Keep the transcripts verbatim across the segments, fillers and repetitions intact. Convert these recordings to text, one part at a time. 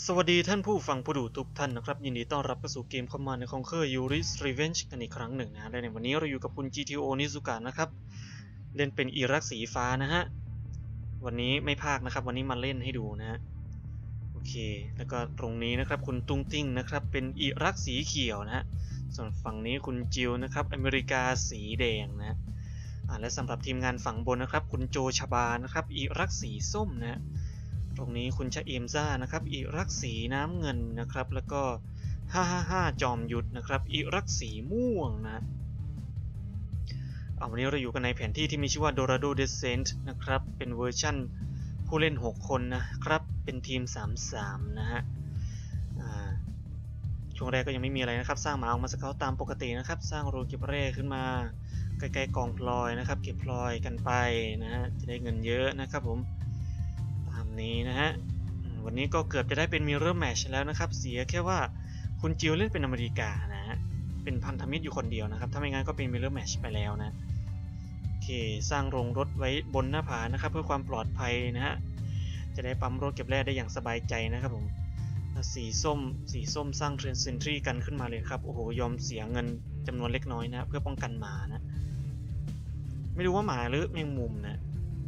สวัสดีท่านผู้ฟังผู้ดูทุกท่านนะครับยินดีต้อนรับเข้าสู่เกม Command and Conquer Yuri's Revenge กันอีกครั้งหนึ่งนะและในวันนี้เราอยู่กับคุณ จี ที โอ Nizuka นะครับเล่นเป็นอิรักสีฟ้านะฮะวันนี้ไม่พากนะครับวันนี้มาเล่นให้ดูนะฮะโอเคแล้วก็ตรงนี้นะครับคุณตุ้งติ้งนะครับเป็นอิรักสีเขียวนะฮะส่วนฝั่งนี้คุณจิวนะครับอเมริกาสีแดงนะอ่าและสำหรับทีมงานฝั่งบนนะครับคุณโจชบานะครับอิรักสีส้มนะตรงนี้คุณชะเอมซ่านะครับอิรักสีน้ำเงินนะครับแล้วก็ห้าห้าห้าจอมยุทธนะครับอิรักสีม่วงนะเอาวันนี้เราอยู่กันในแผนที่ที่มีชื่อว่า Dorado Descent นะครับเป็นเวอร์ชั่นผู้เล่นหกคนนะครับเป็นทีมสามสามนะฮะช่วงแรกก็ยังไม่มีอะไรนะครับสร้างหมาออกมาสเกลตามปกตินะครับสร้างโรงเก็บแร่ขึ้นมาใกล้ๆกองพลอยนะครับเก็บพลอยกันไปนะฮะจะได้เงินเยอะนะครับผมนี้นะฮะวันนี้ก็เกือบจะได้เป็นมิเรอร์แมชแล้วนะครับเสียแค่ว่าคุณจิวเล่นเป็นอเมริกานะฮะเป็นพันธมิตรอยู่คนเดียวนะครับถ้าไม่งั้นก็เป็นมิเรอร์แมชไปแล้วนะโอเคสร้างโรงรถไว้บนหน้าผานะครับเพื่อความปลอดภัยนะฮะจะได้ปั๊มรถเก็บแร่ได้อย่างสบายใจนะครับผมสีส้มสีส้มสร้างเทรนเซนทรีกันขึ้นมาเลยครับโอ้โหยอมเสียเงินจำนวนเล็กน้อยนะเพื่อป้องกันหมานะไม่รู้ว่าหมาหรือแมงมุมนะ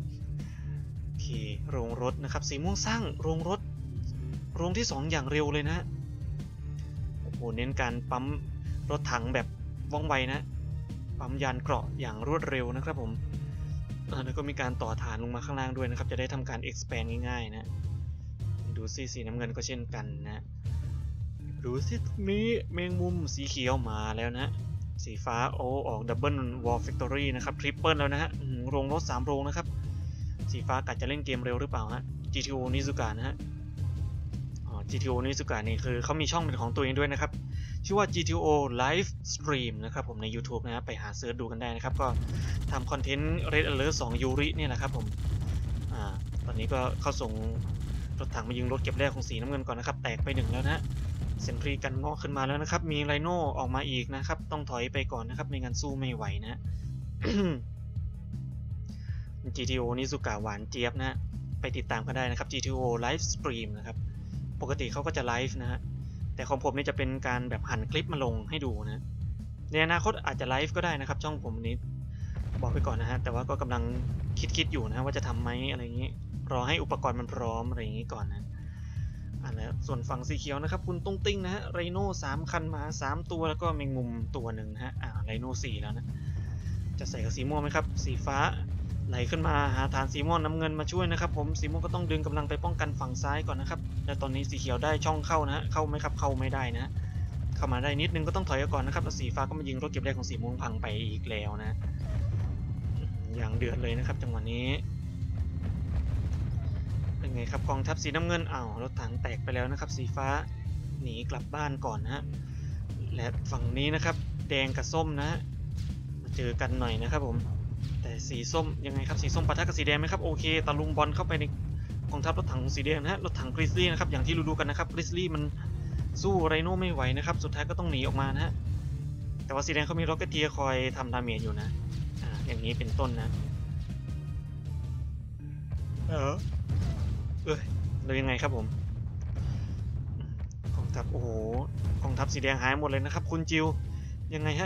โรงรถนะครับสีม่วงสร้างโรงรถโรงที่สองอย่างเร็วเลยนะโอ้โหเน้นการปั๊มรถถังแบบว่องไวนะปั๊มยานเกราะอย่างรวดเร็วนะครับผมแล้วก็มีการต่อฐานลงมาข้างล่างด้วยนะครับจะได้ทำการ expand ง่ายๆนะดูสิสีน้ำเงินก็เช่นกันนะดูสินี้แมงมุมสีเขียวมาแล้วนะสีฟ้าโอ้ออกดับเบิลวอลแฟคทอรี่นะครับทริปเปิลแล้วนะฮะโรงรถสามโรงนะครับสีฟ้ากัดจะเล่นเกมเร็วหรือเปล่าฮะ จี ที โอ Nizuka นะฮะอ๋อ จี ที โอ Nizuka นี่คือเขามีช่องเป็นของตัวเองด้วยนะครับชื่อว่า จี ที โอ Live Stream นะครับผมใน YouTube นะฮะไปหาเสิร์ชดูกันได้นะครับก็ทำคอนเทนต์ Red Alert สอง ยูริเนี่ยแหละครับผมอ่าตอนนี้ก็เข้าส่งรถถังมายิงรถเก็บแร่ของสีน้ำเงินก่อนนะครับแตกไปหนึ่งแล้วนะเซนทรีกันงอกขึ้นมาแล้วนะครับมีไรโน่ออกมาอีกนะครับต้องถอยไปก่อนนะครับไม่งั้นสู้ไม่ไหวนะ จี ที โอ Nizuka หวานเจี๊ยบนะไปติดตามกันได้นะครับ จี ที โอ Live Stream นะครับปกติเขาก็จะไลฟ์นะฮะแต่ของผมนี่จะเป็นการแบบหั่นคลิปมาลงให้ดูนะในอนาคตอาจจะไลฟ์ก็ได้นะครับช่องผมนี้บอกไปก่อนนะฮะแต่ว่าก็กำลังคิดๆอยู่นะว่าจะทำไหมอะไรอย่างนี้รอให้อุปกรณ์มันพร้อมอะไรอย่างนี้ก่อนนะอ่าแล้วส่วนฝั่งสีเขียวนะครับคุณตุ้งติ้งนะฮะไรโน่สามคันมาสามตัวแล้วก็แมงมุมตัวหนึ่งนะฮะอ่าไรโน่สี่แล้วนะจะใส่กับสีม่วงไหมครับสีฟ้าไหลขึ้นมาหาฐานสีม่วงน้ำเงินมาช่วยนะครับผมสีม่วงก็ต้องดึงกำลังไปป้องกันฝั่งซ้ายก่อนนะครับและตอนนี้สีเขียวได้ช่องเข้านะฮะเข้าไหมครับเข้าไม่ได้นะเข้ามาได้นิดนึงก็ต้องถอยก่อนนะครับแล้วสีฟ้าก็มายิงรถเก็บแร่ของสีม่วงพังไปอีกแล้วนะอย่างเดือดเลยนะครับจังหวะนี้เป็นไงครับกองทัพสีน้ำเงินอ้าวรถถังแตกไปแล้วนะครับสีฟ้าหนีกลับบ้านก่อนนะฮะและฝั่งนี้นะครับแดงกับส้มนะมาเจอกันหน่อยนะครับผมแต่สีส้มยังไงครับสีส้มปะทะกับสีแดงไหมครับโอเคตะลุมบอลเข้าไปในกองทัพรถถังสีแดงนะฮะรถถังกริซลี่นะครับอย่างที่รู้ๆกันนะครับกริซลี่มันสู้ไรโน่ไม่ไหวนะครับสุดท้ายก็ต้องหนีออกมานะฮะแต่ว่าสีแดงเขามีร็อกเก็ตเทียร์คอยทำดาเมจอยู่นะอ่าอย่างนี้เป็นต้นนะเออเอ้ยเรายังไงครับผมกองทัพโอ้โหกองทัพสีแดงหายหมดเลยนะครับคุณจิวยังไงฮะ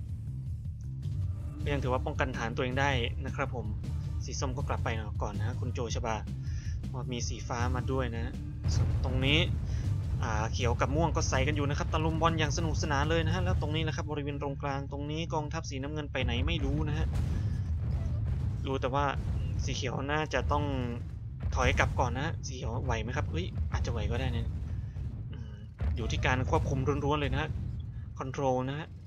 ยังถือว่าป้องกันฐานตัวเองได้นะครับผมสีส้มก็กลับไปก่อนนะคุณโจชบามีสีฟ้ามาด้วยนะส่วนตรงนี้อ่าเขียวกับม่วงก็ใส่กันอยู่นะครับตะลุมบอลอย่างสนุกสนานเลยนะฮะแล้วตรงนี้นะครับบริเวณตรงกลางตรงนี้กองทัพสีน้ำเงินไปไหนไม่รู้นะฮะรู้แต่ว่าสีเขียวน่าจะต้องถอยกลับก่อนนะสีเขียวไหวไหมครับเฮ้ยอาจจะไหวก็ได้นะอยู่ที่การควบคุมล้วนๆเลยนะคอนโทรลนะฮะ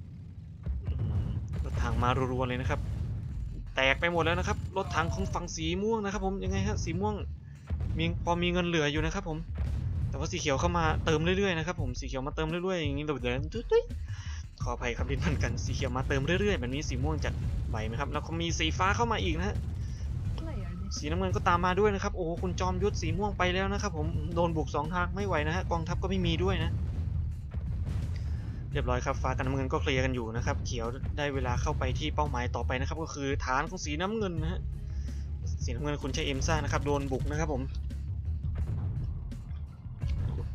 รถถังมารัวๆเลยนะครับแตกไปหมดแล้วนะครับรถถังของฝั่งสีม่วงนะครับผมยังไงฮะสีม่วงมีพอมีเงินเหลืออยู่นะครับผมแต่ว่าสีเขียวเข้ามาเติมเรื่อยๆนะครับผมสีเขียวมาเติมเรื่อยๆอย่างนี้เดือดๆขออภัยครับดินพันกันสีเขียวมาเติมเรื่อยๆแบบนี้สีม่วงจะไหวไหมครับแล้วก็มีสีฟ้าเข้ามาอีกนะฮะสีน้ำเงินก็ตามมาด้วยนะครับโอ้คุณจอมยุทธสีม่วงไปแล้วนะครับผมโดนบุกสองทางไม่ไหวนะฮะกองทัพก็ไม่มีด้วยนะเรียบร้อยครับฟ้ากับน้ำเงินก็เคลียร์กันอยู่นะครับเขียวได้เวลาเข้าไปที่เป้าหมายต่อไปนะครับก็คือฐานของสีน้ำเงินนะฮะสีน้ำเงินคุณใช้เอ็มซ่านะครับโดนบุกนะครับผม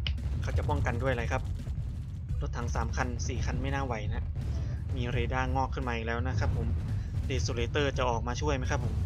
เขาจะป้องกันด้วยอะไรครับรถถังสามคันสี่คันไม่น่าไหวนะมีเรดาร์งอกขึ้นมาอีกแล้วนะครับผมเดโซเลเตอร์จะออกมาช่วยไหมครับผม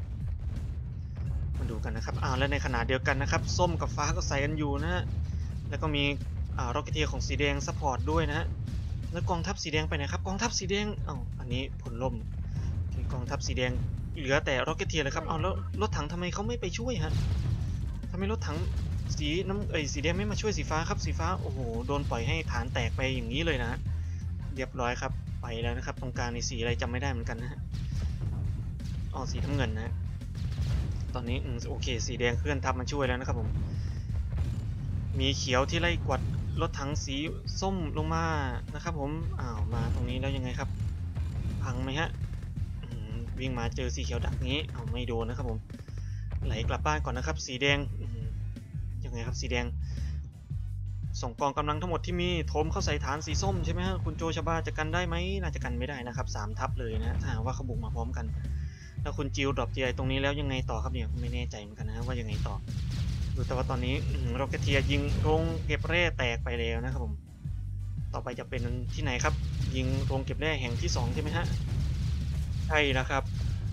มาดูกันนะครับอ้าวและในขณะเดียวกันนะครับส้มกับฟ้าก็ใส่กันอยู่นะฮะแล้วก็มีอ่าร็อกเก็ตเทียร์ของสีแดงซัพพอร์ตด้วยนะฮะแล้วกองทัพสีแดงไปไหนครับกองทัพสีแดงอ้าวอันนี้ผลล่มกองทัพสีแดงเหลือแต่ร็อกเก็ตเทียร์เลยครับอ้าวแล้วรถถังทำไมเขาไม่ไปช่วยฮะทำไมรถถังสีน้ำเอ้ยสีแดงไม่มาช่วยสีฟ้าครับสีฟ้าโอ้โหโดนปล่อยให้ฐานแตกไปอย่างนี้เลยนะฮะเรียบร้อยครับไปแล้วนะครับตรงกลางในสีอะไรจำไม่ได้เหมือนกันนะฮะอ๋อสีน้ำเงินนะตอนนี้อืมโอเคสีแดงเคลื่อนทัพมาช่วยแล้วนะครับผมมีเขียวที่ไล่กวาดรถถังสีส้มลงมานะครับผมอ้าวมาตรงนี้แล้วยังไงครับพังไหมฮะวิ่งมาเจอสีเขียวดักงี้เอาไม่โดนนะครับผมไหลกลับบ้านก่อนนะครับสีแดงยังไงครับสีแดงส่งกองกำลังทั้งหมดที่มีโถมเข้าใส่ฐานสีส้มใช่ไหมฮะคุณโจชบาจะกันได้ไหมน่าจะกันไม่ได้นะครับสามทัพเลยนะถ้าหากว่าเขาบุกมาพร้อมกันแล้วคุณจิวดรอปจีไอตรงนี้แล้วยังไงต่อครับเนี่ยไม่แน่ใจเหมือนกันนะว่ายังไงต่อดูแต่ว่าตอนนี้ร็อกเก็ตเทียร์ยิงโรงเก็บแร่แตกไปแล้วนะครับผมต่อไปจะเป็นที่ไหนครับยิงโรงเก็บแร่แห่งที่สองใช่ไหมฮะใช่นะครับ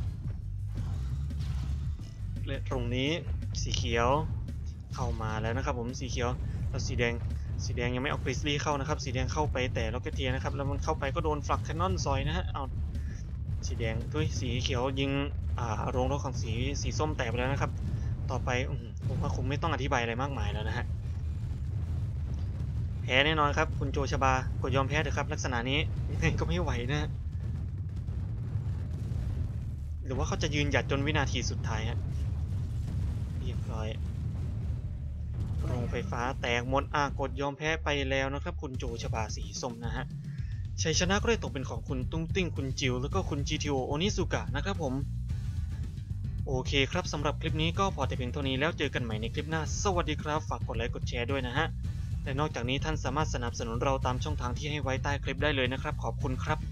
ตรงนี้สีเขียวเข้ามาแล้วนะครับผมสีเขียวแล้วสีแดงสีแดงยังไม่เอากริซลี่เข้านะครับสีแดงเข้าไปแต่ล็อกเก็ตเทียร์นะครับแล้วมันเข้าไปก็โดนฟลักแคนนอนซอยนะฮะเอาสีแดงด้วยสีเขียวยิงอ่าโรงรถของสีสีส้มแตกไปแล้วนะครับต่อไปผมว่าคงไม่ต้องอธิบายอะไรมากมายแล้วนะฮะแพ้แน่นอนครับคุณโจชบากดยอมแพ้เถอะครับลักษณะนี้ยังไงก็ไม่ไหวนะหรือว่าเขาจะยืนหยัดจนวินาทีสุดท้ายฮะเรียบร้อยโรงไฟฟ้าแตกหมดอากดยอมแพ้ไปแล้วนะครับคุณโจชบาสีส้มนะฮะชัยชนะก็ได้ตกเป็นของคุณตุ้งติ้งคุณจิวแล้วก็คุณ จี ที โอ โอนิสุกะนะครับผมโอเคครับสำหรับคลิปนี้ก็พอแต่เพียงเท่านี้แล้วเจอกันใหม่ในคลิปหน้าสวัสดีครับฝากกดไลค์กดแชร์ด้วยนะฮะและนอกจากนี้ท่านสามารถสนับสนุนเราตามช่องทางที่ให้ไว้ใต้คลิปได้เลยนะครับขอบคุณครับ